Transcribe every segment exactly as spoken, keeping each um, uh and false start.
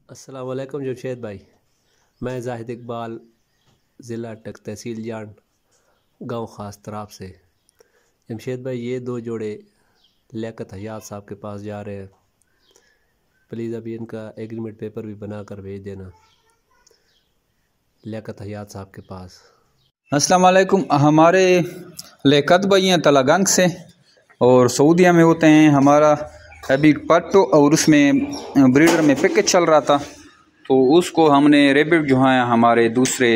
السلام علیکم جمشید بھائی، میں زاہد اقبال ضلع ٹک تحصیل جان گاؤں خاص تراب سے۔ جمشید بھائی یہ دو جوڑے لیاقت حیات صاحب کے پاس جا رہے ہیں، پلیز ابھی ان کا ایگریمنٹ پیپر بھی بنا کر بھیج دینا لیاقت حیات صاحب کے پاس۔ السلام علیکم، ہمارے لیاقت بھائی ہیں تلاگنگ سے اور سعودیہ میں ہوتے ہیں۔ ہمارا ابھی پٹو اور اس میں بریڈر میں پیکج چل رہا تھا، تو اس کو ہم نے ریبٹ جو ہیں ہمارے دوسرے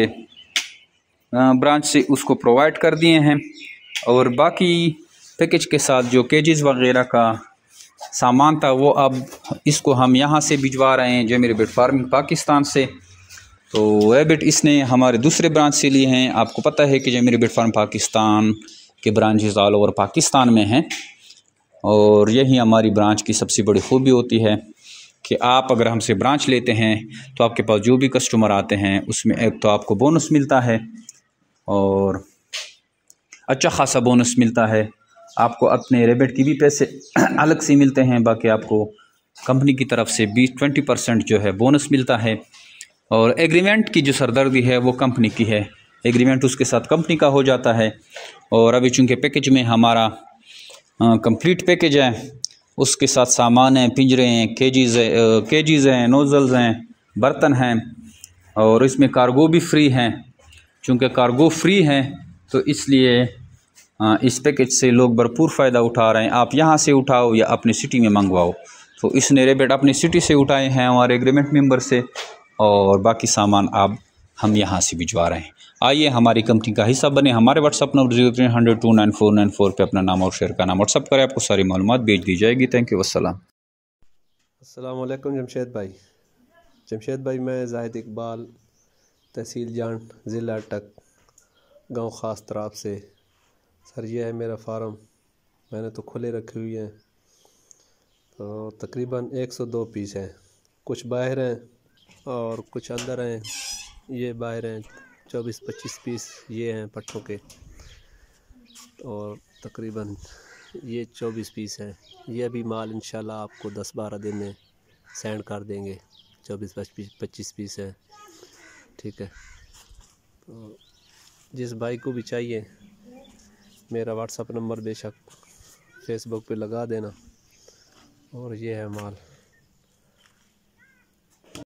برانچ سے اس کو پرووائڈ کر دیے ہیں، اور باقی پیکج کے ساتھ جو کیجز وغیرہ کا سامان تھا وہ اب اس کو ہم یہاں سے بھجوا رہے ہیں جیمی ریبٹ فارمنگ پاکستان سے۔ تو ریبٹ اس نے ہمارے دوسرے برانچ سے لیے ہیں۔ آپ کو پتہ ہے کہ جیمی ریبٹ فارم پاکستان کے برانچز آل اوور پاکستان میں ہیں، اور یہی ہماری برانچ کی سب سے بڑی خوبی ہوتی ہے کہ آپ اگر ہم سے برانچ لیتے ہیں تو آپ کے پاس جو بھی کسٹمر آتے ہیں اس میں ایک تو آپ کو بونس ملتا ہے، اور اچھا خاصا بونس ملتا ہے۔ آپ کو اپنے ریبٹ کی بھی پیسے الگ سے ملتے ہیں، باقی آپ کو کمپنی کی طرف سے بیس ٹوینٹی پرسنٹ جو ہے بونس ملتا ہے، اور ایگریمنٹ کی جو سردردی ہے وہ کمپنی کی ہے۔ ایگریمنٹ اس کے ساتھ کمپنی کا ہو جاتا ہے، اور ابھی چونکہ پیکج میں ہمارا کمپلیٹ پیکج ہے، اس کے ساتھ سامان ہیں، پنجرے ہیں، کیجیز کیجیز ہیں، نوزلز ہیں، برتن ہیں، اور اس میں کارگو بھی فری ہیں۔ چونکہ کارگو فری ہیں تو اس لیے اس پیکج سے لوگ بھرپور فائدہ اٹھا رہے ہیں۔ آپ یہاں سے اٹھاؤ یا اپنی سٹی میں منگواؤ، تو اس نے ریبٹ اپنی سٹی سے اٹھائے ہیں ہمارے ایگریمنٹ ممبر سے، اور باقی سامان آپ ہم یہاں سے بھجوا رہے ہیں۔ آئیے ہماری کمپنی کا حصہ بنے۔ ہمارے WhatsApp number zero three hundred two nine four nine four پہ اپنا نام اور شہر کا نام واٹس اپ کریں، آپ کو ساری معلومات بھیج دی جائے گی۔ تھینک یو، والسلام۔ السلام علیکم جمشید بھائی۔ جمشید بھائی میں زاہد اقبال تحصیل جان ضلع ٹک گاؤں خاص تراب سے۔ سر یہ ہے میرا فارم، میں نے تو کھلے رکھے ہوئے ہیں، تو تقریباً ایک سو دو پیس ہیں، کچھ باہر ہیں اور کچھ اندر ہیں۔ یہ باہر ہیں چوبیس پچیس پیس یہ ہیں پٹھوں کے، اور تقریباً یہ چوبیس پیس ہیں۔ یہ بھی مال انشاءاللہ آپ کو دس بارہ دن میں سینڈ کر دیں گے۔ چوبیس پچیس پیس ہیں، ٹھیک ہے۔ تو جس بھائی کو بھی چاہیے میرا واٹس اپ نمبر بے شک فیس بک پہ لگا دینا، اور یہ ہے مال۔